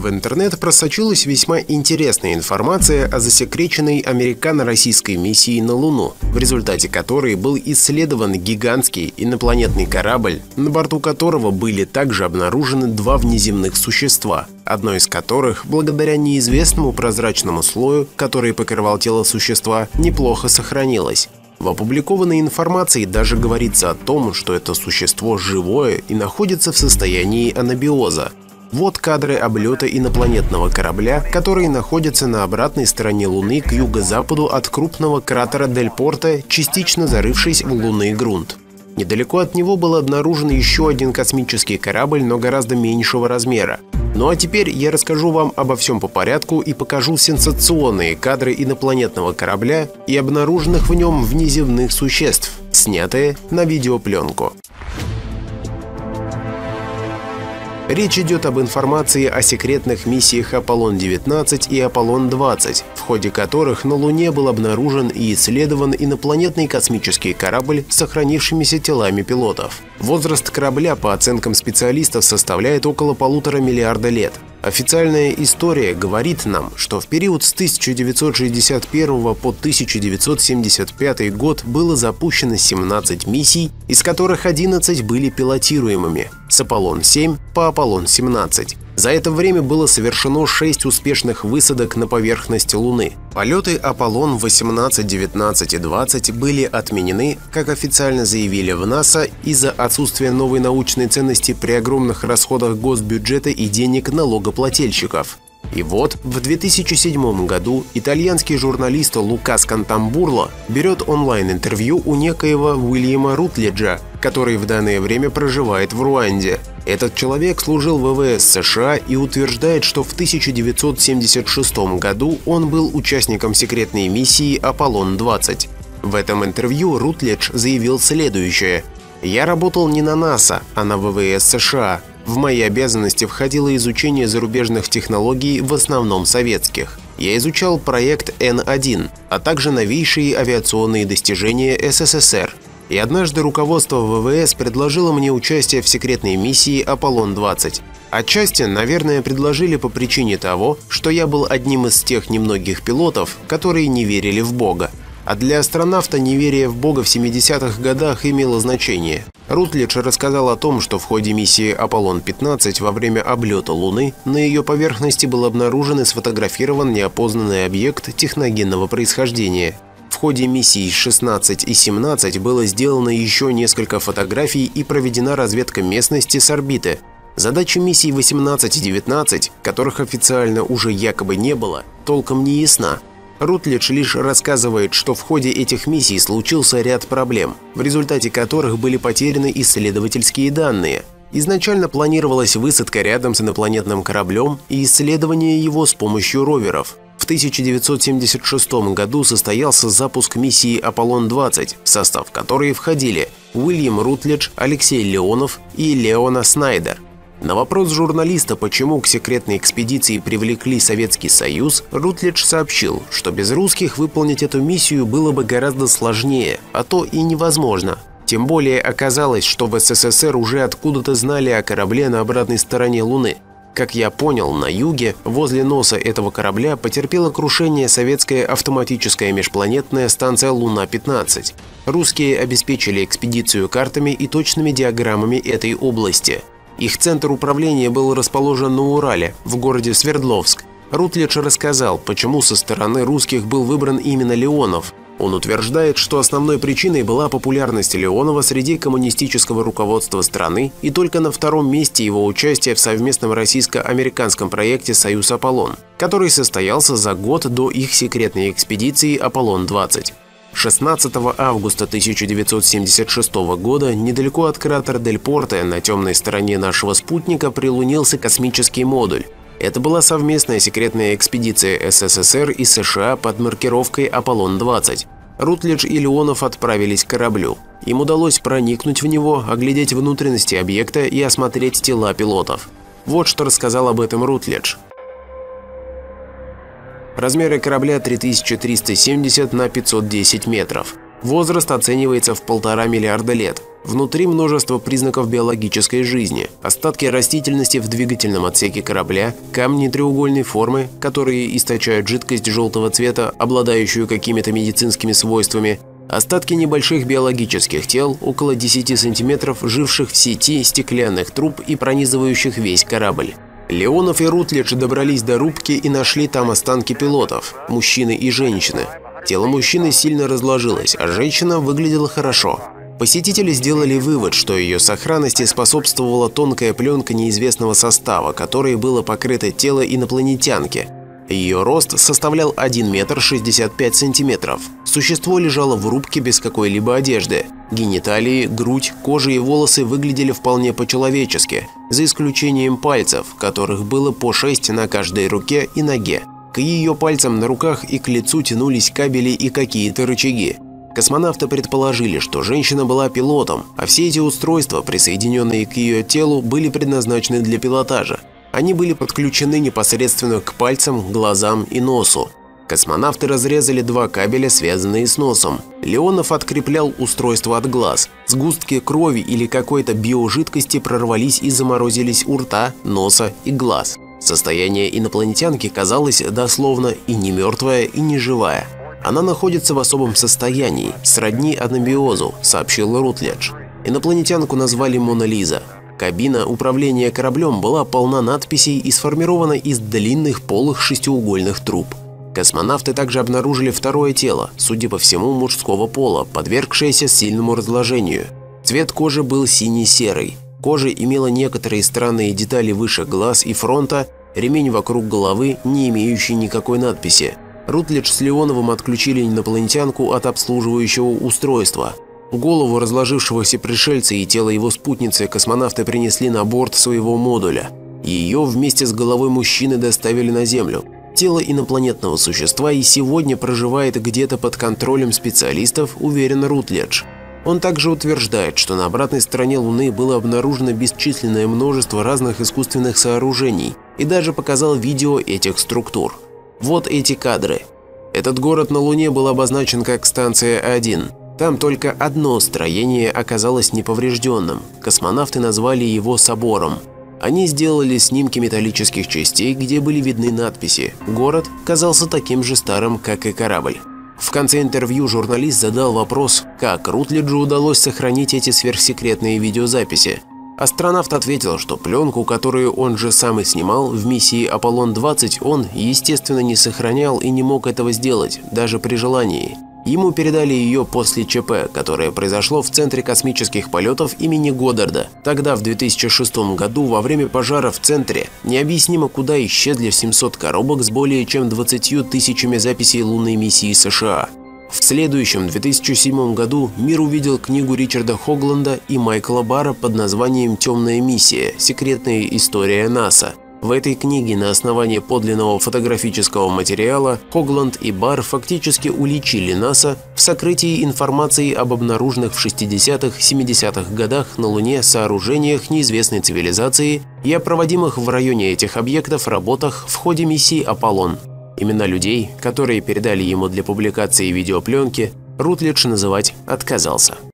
В интернет просочилась весьма интересная информация о засекреченной американо-российской миссии на Луну, в результате которой был исследован гигантский инопланетный корабль, на борту которого были также обнаружены два внеземных существа, одно из которых, благодаря неизвестному прозрачному слою, который покрывал тело существа, неплохо сохранилось. В опубликованной информации даже говорится о том, что это существо живое и находится в состоянии анабиоза. Вот кадры облета инопланетного корабля, который находится на обратной стороне Луны к юго-западу от крупного кратера Дель Порте, частично зарывшись в лунный грунт. Недалеко от него был обнаружен еще один космический корабль, но гораздо меньшего размера. Ну а теперь я расскажу вам обо всем по порядку и покажу сенсационные кадры инопланетного корабля и обнаруженных в нем внеземных существ, снятые на видеопленку. Речь идет об информации о секретных миссиях Аполлон-19 и Аполлон-20, в ходе которых на Луне был обнаружен и исследован инопланетный космический корабль с сохранившимися телами пилотов. Возраст корабля, по оценкам специалистов, составляет около 1,5 миллиарда лет. Официальная история говорит нам, что в период с 1961 по 1975 год было запущено 17 миссий, из которых 11 были пилотируемыми с Аполлон-7 по Аполлон-17. За это время было совершено 6 успешных высадок на поверхность Луны. Полеты Аполлон-18, 19 и 20 были отменены, как официально заявили в НАСА, из-за отсутствия новой научной ценности при огромных расходах госбюджета и денег налогоплательщиков. И вот в 2007 году итальянский журналист Лука Скантамбурло берет онлайн-интервью у некоего Уильяма Рутледжа, который в данное время проживает в Руанде. Этот человек служил в ВВС США и утверждает, что в 1976 году он был участником секретной миссии Аполлон-20. В этом интервью Рутледж заявил следующее: «Я работал не на НАСА, а на ВВС США. В мои обязанности входило изучение зарубежных технологий, в основном советских. Я изучал проект Н-1, а также новейшие авиационные достижения СССР. И однажды руководство ВВС предложило мне участие в секретной миссии Аполлон-20. Отчасти, наверное, предложили по причине того, что я был одним из тех немногих пилотов, которые не верили в Бога. А для астронавта неверие в Бога в 70-х годах имело значение». Рутледж рассказал о том, что в ходе миссии Аполлон-15 во время облета Луны на ее поверхности был обнаружен и сфотографирован неопознанный объект техногенного происхождения. В ходе миссий 16 и 17 было сделано еще несколько фотографий и проведена разведка местности с орбиты. Задача миссий 18 и 19, которых официально уже якобы не было, толком не ясна. Рутледж лишь рассказывает, что в ходе этих миссий случился ряд проблем, в результате которых были потеряны исследовательские данные. Изначально планировалась высадка рядом с инопланетным кораблем и исследование его с помощью роверов. В 1976 году состоялся запуск миссии Аполлон-20, в состав которой входили Уильям Рутледж, Алексей Леонов и Леона Снайдер. На вопрос журналиста, почему к секретной экспедиции привлекли Советский Союз, Рутледж сообщил, что без русских выполнить эту миссию было бы гораздо сложнее, а то и невозможно. Тем более оказалось, что в СССР уже откуда-то знали о корабле на обратной стороне Луны. Как я понял, на юге, возле носа этого корабля, потерпела крушение советская автоматическая межпланетная станция Луна-15. Русские обеспечили экспедицию картами и точными диаграммами этой области. Их центр управления был расположен на Урале, в городе Свердловск. Рутледж рассказал, почему со стороны русских был выбран именно Леонов. Он утверждает, что основной причиной была популярность Леонова среди коммунистического руководства страны и только на втором месте его участие в совместном российско-американском проекте «Союз-Аполлон», который состоялся за год до их секретной экспедиции Аполлон-20. 16 августа 1976 года недалеко от кратера Дель Порте на темной стороне нашего спутника прилунился космический модуль. Это была совместная секретная экспедиция СССР и США под маркировкой Аполлон-20. Рутледж и Леонов отправились к кораблю. Им удалось проникнуть в него, оглядеть внутренности объекта и осмотреть тела пилотов. Вот что рассказал об этом Рутледж. Размеры корабля 3370 на 510 метров. Возраст оценивается в 1,5 миллиарда лет. Внутри множество признаков биологической жизни, остатки растительности в двигательном отсеке корабля, камни треугольной формы, которые источают жидкость желтого цвета, обладающую какими-то медицинскими свойствами, остатки небольших биологических тел, около 10 сантиметров, живших в сети стеклянных труб и пронизывающих весь корабль. Леонов и Рутлидж добрались до рубки и нашли там останки пилотов, мужчины и женщины. Тело мужчины сильно разложилось, а женщина выглядела хорошо. Посетители сделали вывод, что ее сохранности способствовала тонкая пленка неизвестного состава, которой было покрыто тело инопланетянки. Ее рост составлял 1 метр 65 сантиметров. Существо лежало в рубке без какой-либо одежды. Гениталии, грудь, кожа и волосы выглядели вполне по-человечески, за исключением пальцев, которых было по 6 на каждой руке и ноге. К ее пальцам на руках и к лицу тянулись кабели и какие-то рычаги. Космонавты предположили, что женщина была пилотом, а все эти устройства, присоединенные к ее телу, были предназначены для пилотажа. Они были подключены непосредственно к пальцам, глазам и носу. Космонавты разрезали 2 кабеля, связанные с носом. Леонов откреплял устройство от глаз. Сгустки крови или какой-то биожидкости прорвались и заморозились у рта, носа и глаз. Состояние инопланетянки казалось дословно и не мертвая, и не живая. Она находится в особом состоянии, сродни анабиозу, сообщил Рутлидж. Инопланетянку назвали Мона Лиза. Кабина управления кораблем была полна надписей и сформирована из длинных полых шестиугольных труб. Космонавты также обнаружили второе тело, судя по всему, мужского пола, подвергшееся сильному разложению. Цвет кожи был синий-серый. Кожа имела некоторые странные детали выше глаз и фронта, ремень вокруг головы, не имеющий никакой надписи. Рутлидж с Леоновым отключили инопланетянку от обслуживающего устройства. Голову разложившегося пришельца и тело его спутницы космонавты принесли на борт своего модуля. Ее вместе с головой мужчины доставили на Землю. Тело инопланетного существа и сегодня проживает где-то под контролем специалистов, уверен Рутлидж. Он также утверждает, что на обратной стороне Луны было обнаружено бесчисленное множество разных искусственных сооружений и даже показал видео этих структур. Вот эти кадры. Этот город на Луне был обозначен как станция 1. Там только одно строение оказалось неповрежденным. Космонавты назвали его собором. Они сделали снимки металлических частей, где были видны надписи. Город казался таким же старым, как и корабль. В конце интервью журналист задал вопрос, как Рутлиджу удалось сохранить эти сверхсекретные видеозаписи. Астронавт ответил, что пленку, которую он же сам и снимал в миссии Аполлон-20, он, естественно, не сохранял и не мог этого сделать, даже при желании. Ему передали ее после ЧП, которое произошло в Центре космических полетов имени Годдарда. Тогда, в 2006 году, во время пожара в Центре, необъяснимо куда исчезли 700 коробок с более чем 20 тысячами записей лунной миссии США. В следующем, 2007 году, мир увидел книгу Ричарда Хогланда и Майкла Барра под названием «Темная миссия. Секретная история НАСА». В этой книге на основании подлинного фотографического материала Хогланд и Барр фактически уличили НАСА в сокрытии информации об обнаруженных в 60-70-х годах на Луне сооружениях неизвестной цивилизации и о проводимых в районе этих объектов работах в ходе миссии «Аполлон». Имена людей, которые передали ему для публикации видеопленки, Рутлидж называть отказался.